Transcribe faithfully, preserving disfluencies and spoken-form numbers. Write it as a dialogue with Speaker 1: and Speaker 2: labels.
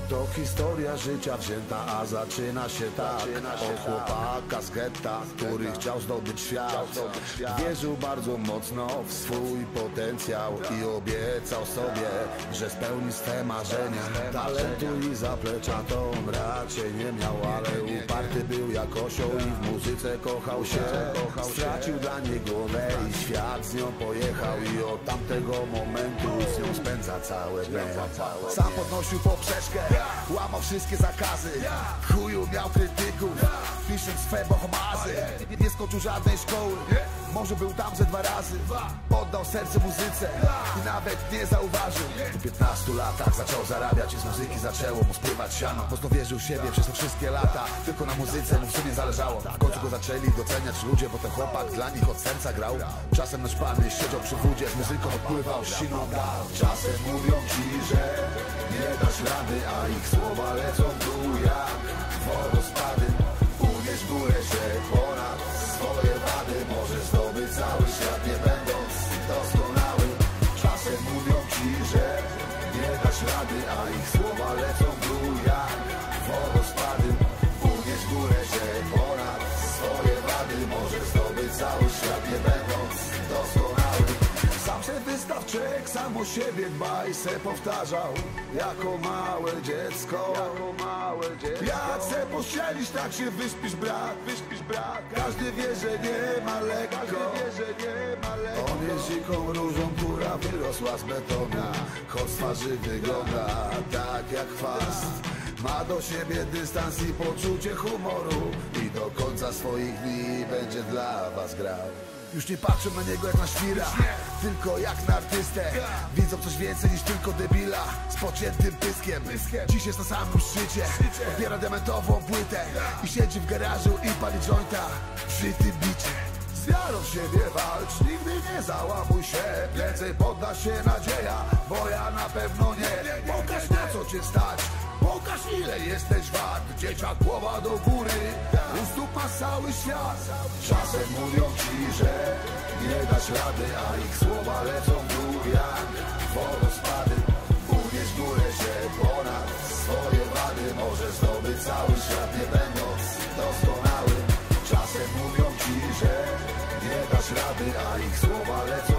Speaker 1: To historia życia wzięta, a zaczyna się tak od chłopaka z getta, który chciał zdobyć świat. Wierzył bardzo mocno w swój potencjał i obiecał sobie, że spełni swe marzenia. Talentu i zaplecza to on raczej nie miał, ale uparty był jak osioł i w muzyce kochał się. Stracił dla niej głowę i świat z nią pojechał i od tamtego momentu z nią spędza całe dnie. Sam podnosił poprzeczkę, łamał wszystkie zakazy, w chuju miał krytyków, pisząc swe bohomazy. Nie skończył żadnej szkoły, może był tam ze dwa razy. Poddał serce muzyce i nawet nie zauważył. Po piętnastu latach zaczął zarabiać i z muzyki zaczęło mu spływać siano. Mocno wierzył w siebie przez te wszystkie lata, tylko na muzyce mu w sumie zależało. W końcu go zaczęli doceniać ludzie, bo ten chłopak dla nich od serca grał. Czasem naćpany siedział przy wódzie, z muzyką odpływał siną dal. Czasem mówią ci, że nie dasz rady, a ich słowa lecą w dół jak wodospady. Uwierz w górę się ponad swoje wady, możesz zdobyć cały świat, nie będąc doskonały. Czasem mówią ci, że nie dasz rady, a ich słowa lecą w dół jak wodospady. Uwierz w górę się ponad swoje wady, możesz zdobyć cały świat, nie będąc doskonały. Sam się wystaw, czek, sam o siebie dbaj, se powtarzał jako małe dziecko, jako małe dziecko. Jak se pościelisz, tak się wyśpisz brat, wyśpisz brat. Każdy wie, że nie ma lekko, wie, że nie ma lekko. On jest dziką różą, która wyrosła z betonu, choć z twarzy wygląda tak jak chwast. Ma do siebie dystans i poczucie humoru i do końca swoich dni będzie dla was grał. Już nie patrzą na niego jak na świra, tylko jak na artystę. Widzą coś więcej niż tylko debila z pociętym pyskiem. Dziś jest na samym szczycie, odbiera diamentową płytę i siedzi w garażu i pali jointa przy tym bicie. Z wiarą w siebie walcz, nigdy nie załamuj się. Więcej podda się nadzieja, bo ja na pewno nie. Pokaż na co cię stać, pokaż ile jesteś wart. Dzieciak głowa do góry, u stóp masz cały świat. Czasem mówią ci, że nie dasz rady, a ich słowa lecą w dół jak wodospady. Uwierz w górę się ponad swoje wady, możesz zdobyć cały świat, nie będąc doskonały. Czasem mówią ci, że nie dasz rady, a ich słowa lecą